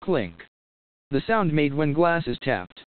Clink. The sound made when glass is tapped.